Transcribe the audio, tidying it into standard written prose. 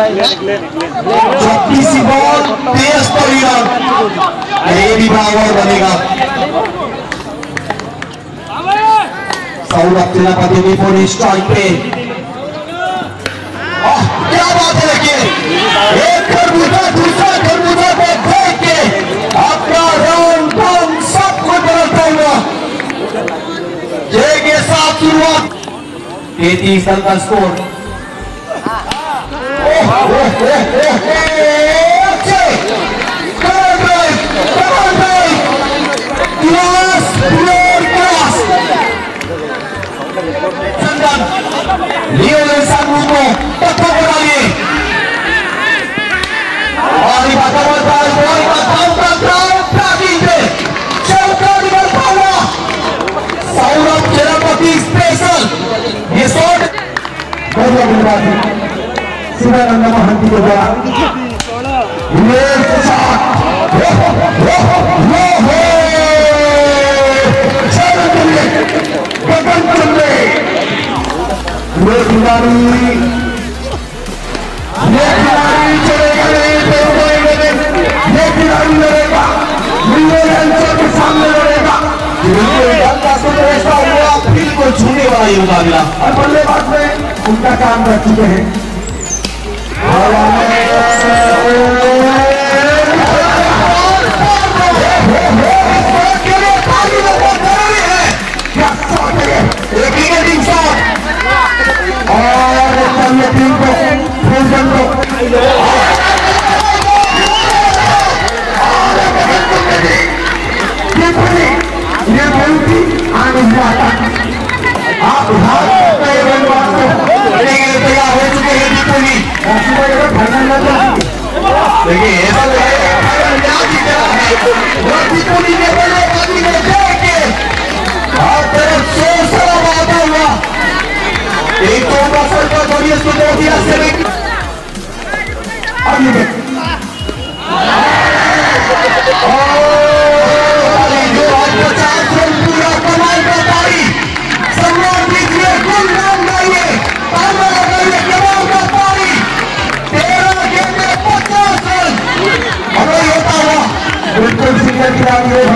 36 ball 73 run, ये भी बराबर बनेगा। सौरभ सेनापति भी पूरी स्ट्राइक पे। क्या बात है, देखिए एक खरबूजा दूसरा खरबूजा पे फेंक के अपना राउंड बम सब कुछ बदलता हुआ जय के साथ शुरुआत। 33 रन का स्कोर। लियोनेल सानू को टक्कर बना लिए और सौरभ सेनापति स्पेशल ये शॉट शिवानंद महंती के द्वारा गगन चंद्रे ये खिलाड़ी चलेगा नहीं, ये खिलाड़ी लड़ेगा, मिलियन के सामने लड़ेगा। फिर को छूने वाला ये मुकाबला और बल्लेबाज में उनका काम कर चुके हैं। बिल्कुल सिंगल खिलाड़ी